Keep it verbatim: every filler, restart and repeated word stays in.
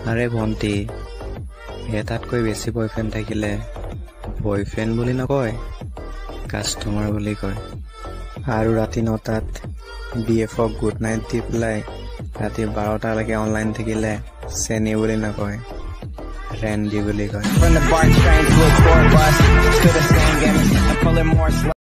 আৰে ভণ্টি, এটাতকৈ বেছি বয়ফ্ৰেণ্ড থাকিলে বয়ফ্ৰেণ্ড বুলি নকয়, কাষ্টমাৰ বুলি কয়। আৰু ৰাতি নটাত বি এফক গুড নাইট দি পেলাই ৰাতি বাৰটালৈকে অনলাইন থাকিলে চেনি বুলি নকয়, ৰেণ্ডি বুলি কয়।